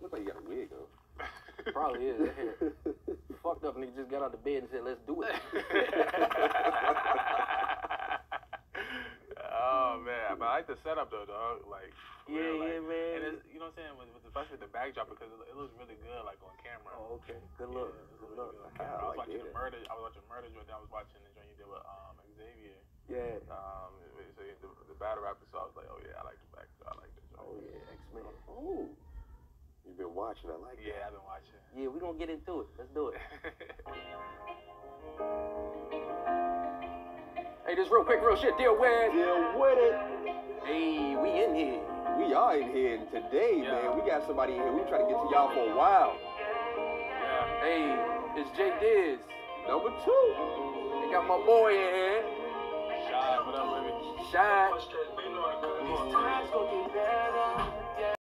Look like you got a wig on. Probably is. That hair. Fucked up nigga just got out of bed and said, let's do it. Oh man, but I like the setup though, dog. Like, Yeah, real, like, yeah, man. And it's, you know what I'm saying, especially with the backdrop because it looks really good, like on camera. Oh, okay. Good look. Yeah, it Good looks look. really good on camera. I was like watching it. Murder. I was watching Murder joint. I was watching the joint you did with Xavier. Yeah. So the battle rapper. So I was like, oh yeah, I like the backdrop. I like the joint. Oh, yeah. X-Men. Oh. You've been watching. I like Yeah, that. I've been watching. Yeah, we gonna get into it. Let's do it. Hey, this real quick, real shit. Deal with. Deal with it. Hey, we in here. We are in here, and today, Yeah. man, we got somebody in here. We trying to get to y'all for a while. Yeah. Hey, it's Jay Diz. Number 2. They got my boy in here. Shine, what up, baby? Shine. These times gon' get better.